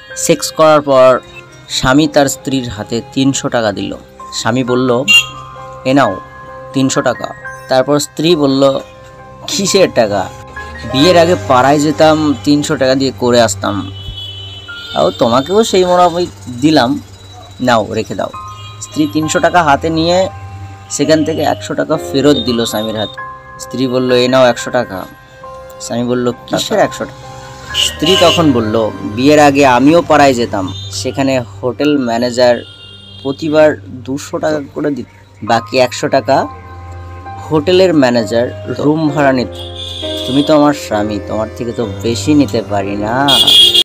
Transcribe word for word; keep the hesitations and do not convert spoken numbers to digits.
Sex করার পর স্বামী তার স্ত্রীর হাতে তিনশো টাকা দিল। স্বামী বলল, এ নাও তিনশো টাকা। তারপর স্ত্রী বলল, কিসের টাকা? বিয়ের আগে পাড়ায় যেতাম, তিনশো টাকা দিয়ে করে আসতাম, তাও তোমাকেও সেই মোটামুটি দিলাম, নাও রেখে দাও। স্ত্রী তিনশো টাকা হাতে নিয়ে সেখান থেকে একশো টাকা ফেরত দিল স্বামীর হাতে। স্ত্রী বলল, এ নাও একশো টাকা। স্বামী বলল, কিসের একশো টাকা? স্ত্রী তখন বলল, বিয়ের আগে আমিও পাড়ায় যেতাম, সেখানে হোটেল ম্যানেজার প্রতিবার দুশো টাকা করে দিত, বাকি একশো টাকা হোটেলের ম্যানেজার রুম ভাড়া নিত। তুমি তো আমার স্বামী, তোমার থেকে তো বেশি নিতে পারি না।